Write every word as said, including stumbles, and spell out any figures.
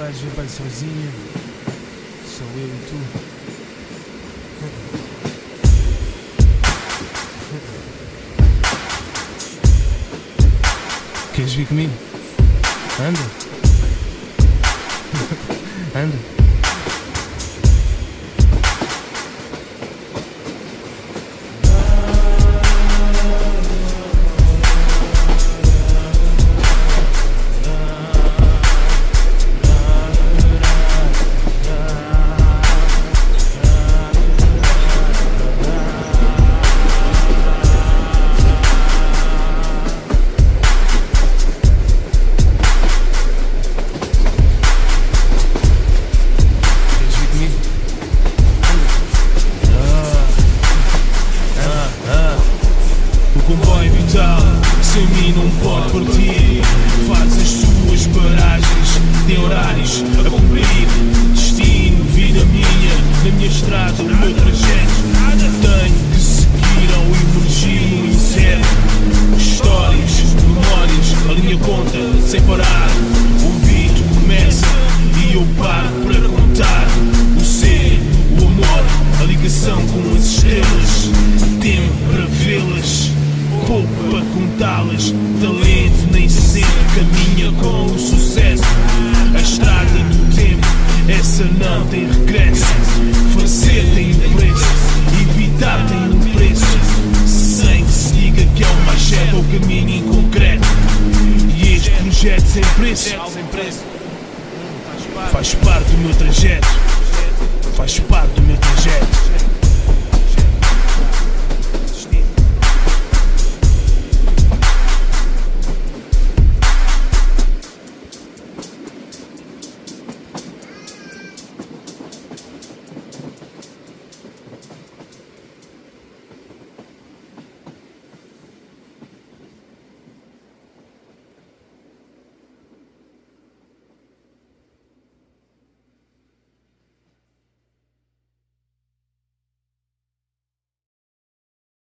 gajo vai sozinha, sou eu e tu. Queres vir comigo? Anda. Anda. Sem mim não pode partir. Faz as suas paragens, tem horários a cumprir. Destino, vida minha, na minha estrada, o meu trajeto. Tenho que seguir ao emergir no incerto. Histórias, memórias, a linha conta sem parar. O beat começa e eu paro para contar. O ser, o amor, a ligação com as estrelas. Tempo para vê-las, pouco para contá-las. Talento nem sempre caminha com o sucesso. A estrada do tempo, essa não tem regresso. Fazer tem um preço, evitar tem um preço. Sem que se diga que é o mais certo ou caminho em concreto. E este projeto sem preço faz parte do meu trajeto.